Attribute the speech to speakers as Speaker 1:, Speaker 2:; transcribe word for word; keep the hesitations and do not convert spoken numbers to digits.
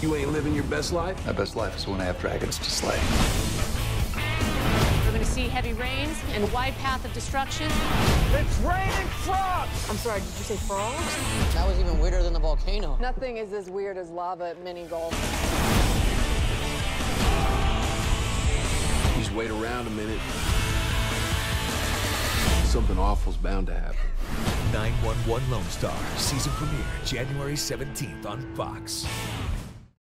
Speaker 1: You ain't living your best life?
Speaker 2: My best life is when I have dragons to slay.
Speaker 3: We're going to see heavy rains and a wide path of destruction.
Speaker 1: It's raining frogs!
Speaker 4: I'm sorry, did you say frogs?
Speaker 5: That was even weirder than the volcano.
Speaker 4: Nothing is as weird as lava at mini golf.
Speaker 1: Just wait around a minute. Something awful's bound to happen.
Speaker 6: nine one one Lone Star, season premiere, January seventeenth on Fox.